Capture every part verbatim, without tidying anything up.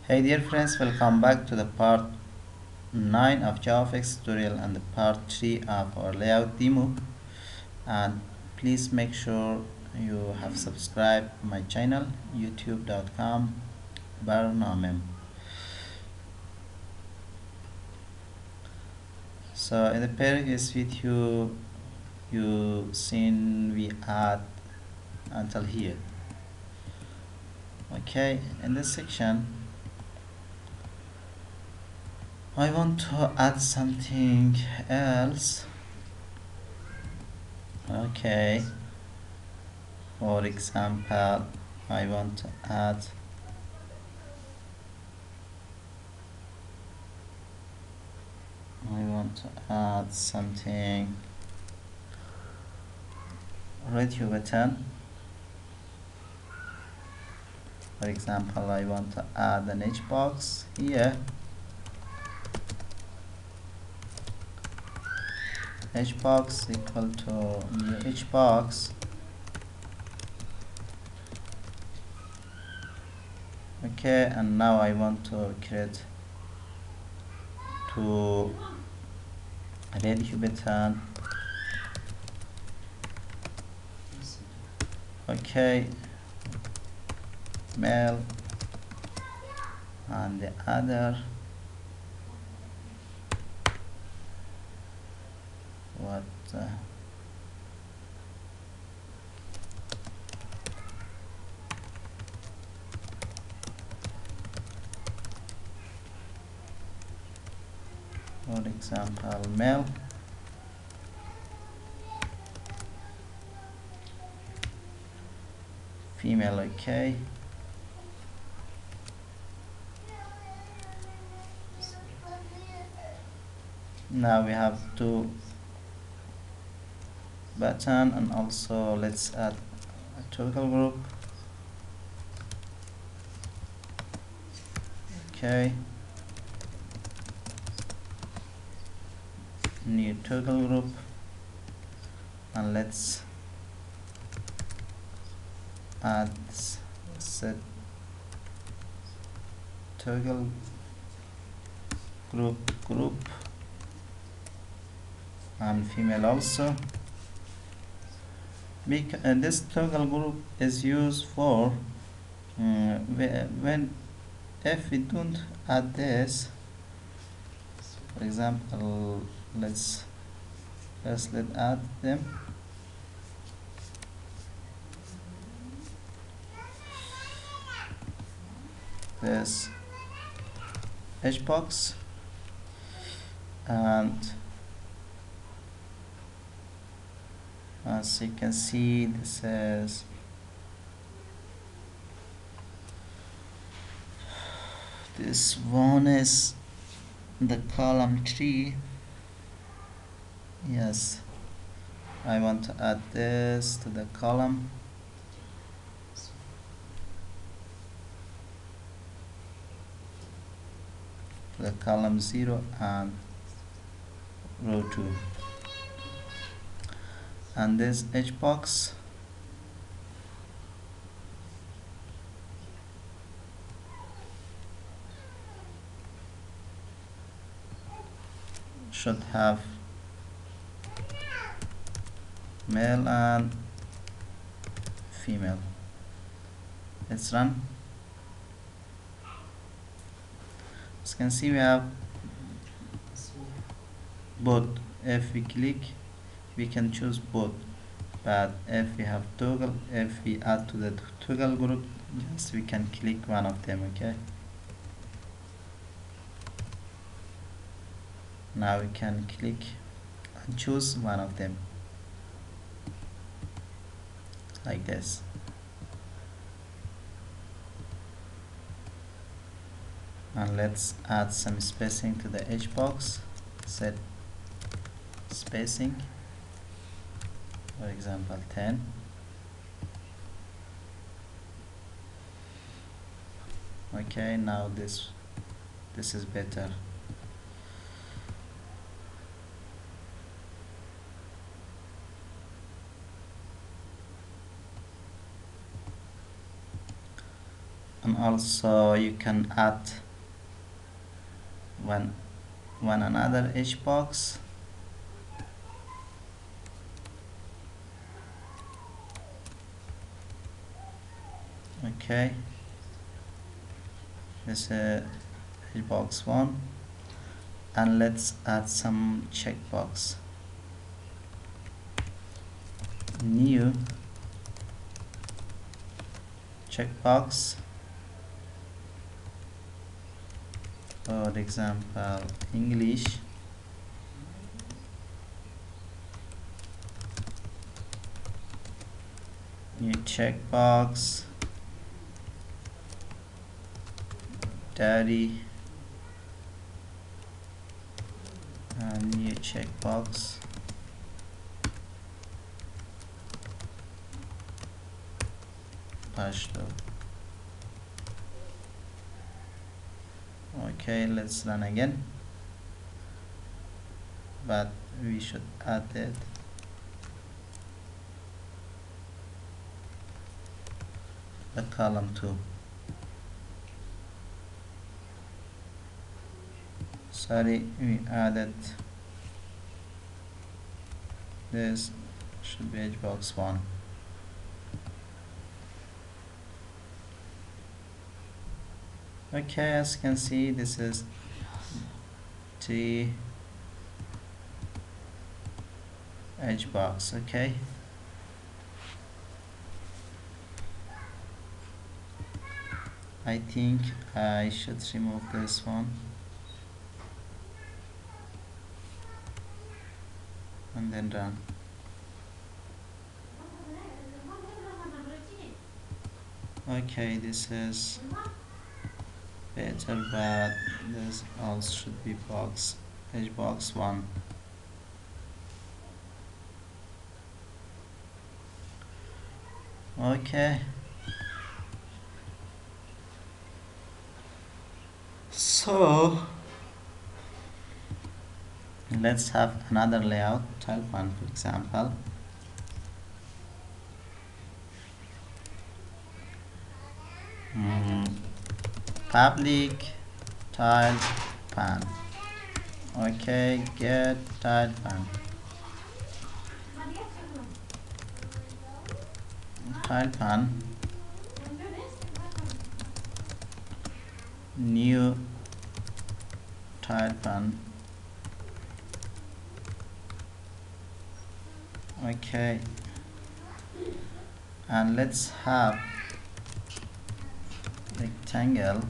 Hey dear friends, welcome back to the part nine of JavaFX tutorial and the part three of our layout demo. And please make sure you have subscribed my channel youtube dot com Barnamem. So in the previous video you seen we add until here. Okay, in this section I want to add something else. Okay, for example, I want to add I want to add something radio button. For example, I want to add an H box here. H box equal to new H box. Okay, and now I want to create to radio button. Okay, mail, and the other what uh, for example mail, female. Okay, now we have two button, and also let's add a toggle group. Okay, new toggle group, and let's add set toggle group group and female also. Because uh, this toggle group is used for uh, when if we don't add this, for example, let's first let add them. This H box, and as you can see, this is this one is the column three. Yes, I want to add this to the column. The column zero and row two, and this H box should have male and female. Let's run. As you can see, we have both. If we click, we can choose both, but if we have toggle, if we add to the toggle group, just we can click one of them. Okay, now we can click and choose one of them like this. And let's add some spacing to the H box. Set spacing, for example ten. Okay, now this this is better. And also you can add one one another edge box. Okay, this is uh, edge box one, and let's add some checkbox. New checkbox, for example English. New checkbox, daddy, and new checkbox, pashto. Okay, let's run again, but we should add it. The column two. Sorry, we added this, should be edge box one. Okay, as you can see, this is the edge box. Okay, I think I should remove this one and then run. Okay, this is better, but this also should be box edge box one. Okay, so let's have another layout, tile pan, for example. Mm, public tile pan. Okay, get tile pan. Tile pan, new tile pan. Okay, and let's have rectangle,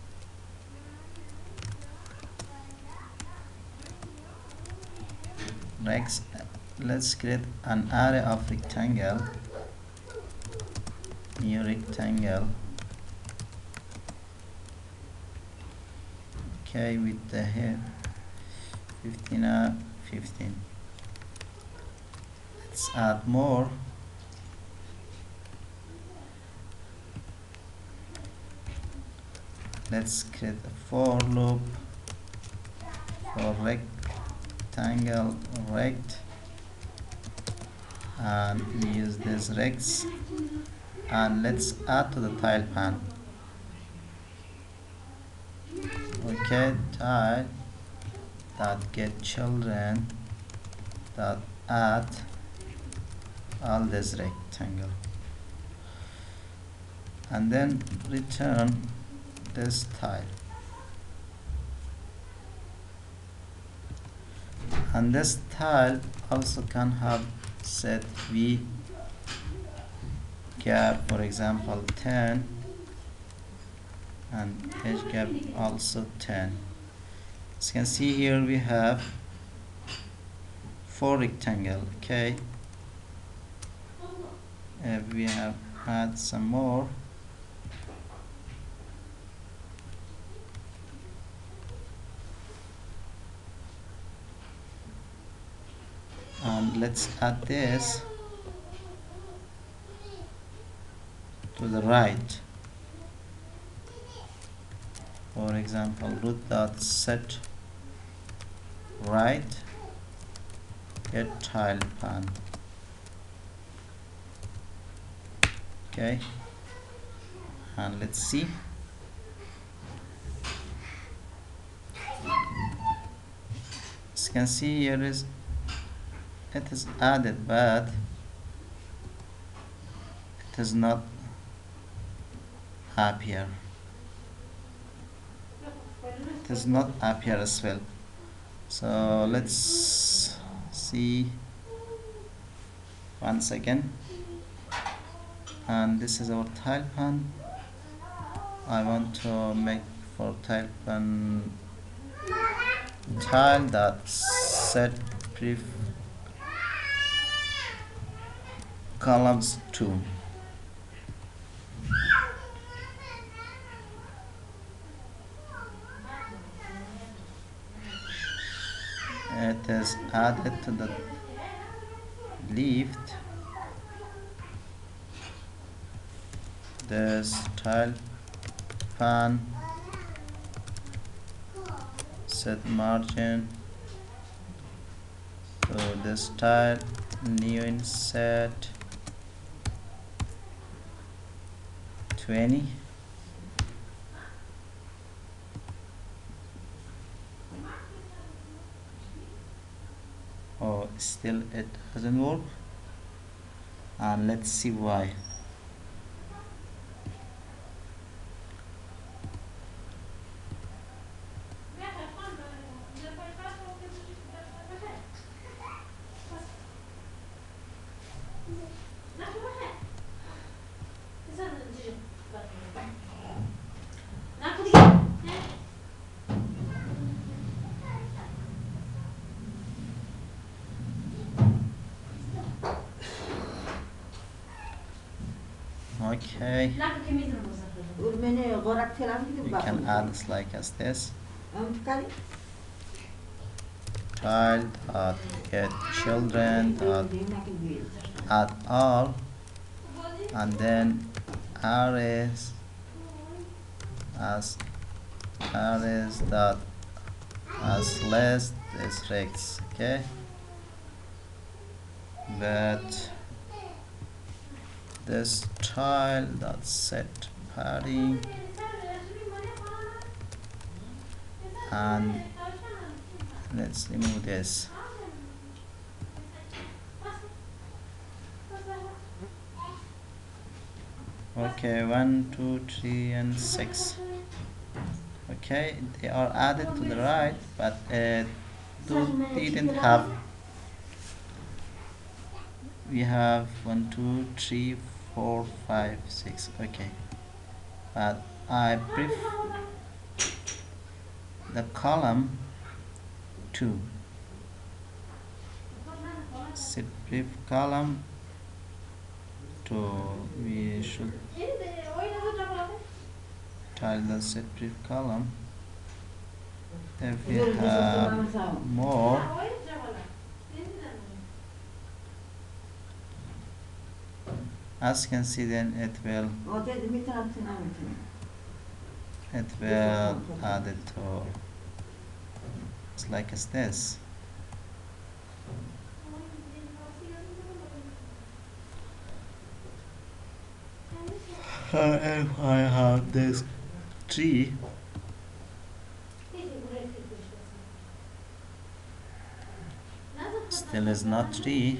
Rex. Let's create an array of rectangle, new rectangle. Okay, with the here fifteen uh, fifteen. Let's add more. Let's create a for loop for rectangle rect, and we use this rex, and let's add to the tile pan. Okay, tile dot get children dot add all this rectangle, and then return this tile, and this tile also can have set v gap, for example ten, and edge gap also ten. As you can see here, we have four rectangle. Okay, if we have add some more, and let's add this to the right. For example, root dot set right get tile pan. Okay, and let's see. you can see here is it is added, but it is not appear. It is not appear as well. So let's see once again. And this is our tile pan. I want to make for tile pan tile that set brief columns two. It is added to the lift. This tile pan set margin. So this tile new insert twenty. Oh, still it doesn't work, and let's see why. Okay, we can add this like as this. Child dot get children dot add all, and then arrays as arrays dot as less districts. Okay, but this child dot set padding, and let's remove this. Okay, one, two, three, and six. Okay, they are added to the right, but uh, two didn't have. We have one, two, three, four, five, six. Okay, but I prefer the column two. Set brief column two. We should tile the set brief column. If we have more, as you can see, then it will it will add it to it's like as this. Uh, if I have this tree, still is not tree.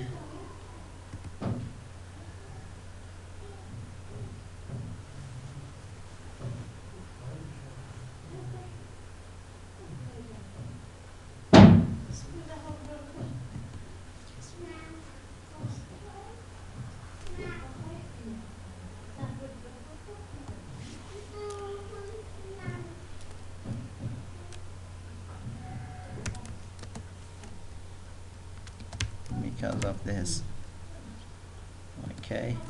Because of this. Okay,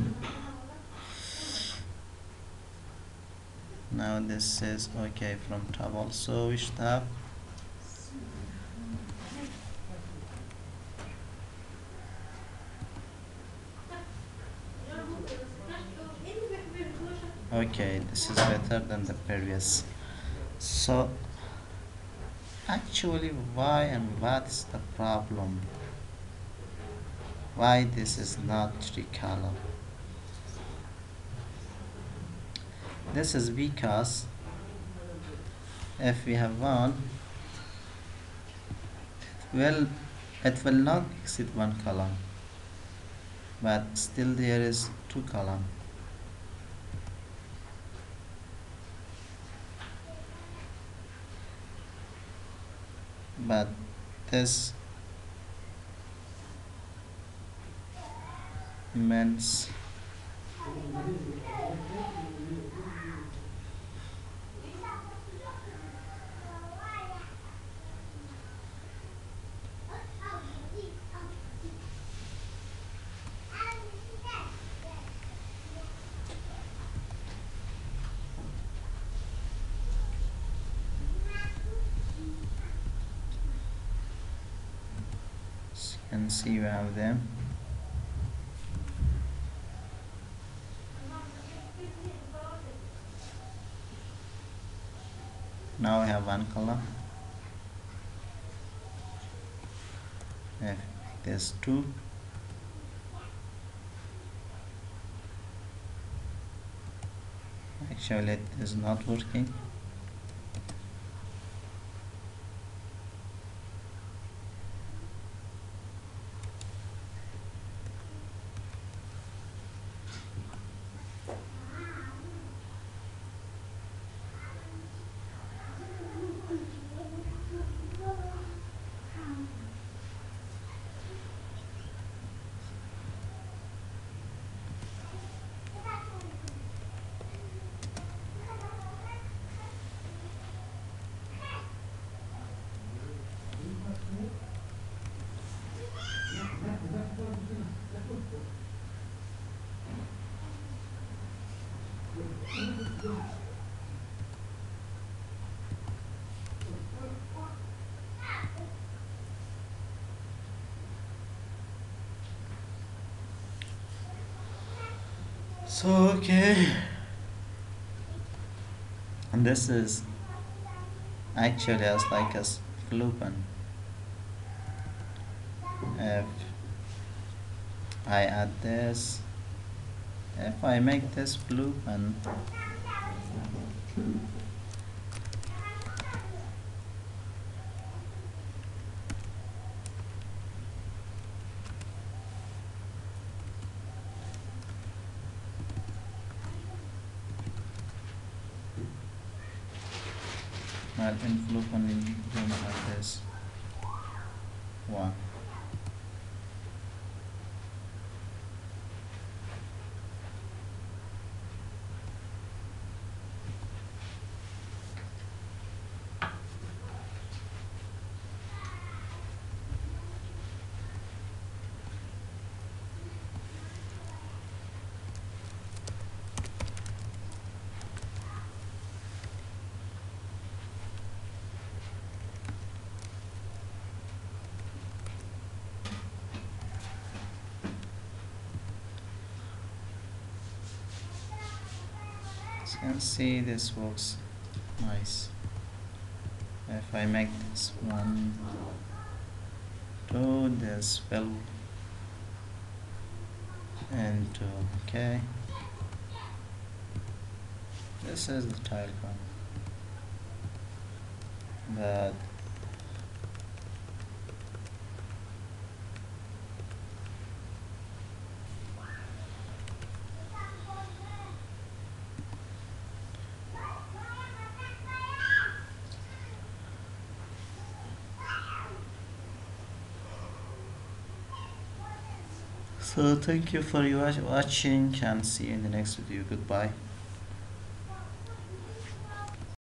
now this is okay from top also. We should have okay, this is better than the previous. So actually, why and what's the problem? Why this is not three column? This is because if we have one, Well, it will not exceed one column, but still there is two column. But this means you can see you have them. Now we have one column. If there's two, actually it is not working. So okay, and this is actually as like a flupen. If I add this, if I make this flupen, well, in flupen we don't have this one. As you can see, this works nice. If I make this one, two, this will and two, okay. This is the tile one, but so thank you for your watching and see you in the next video. Goodbye.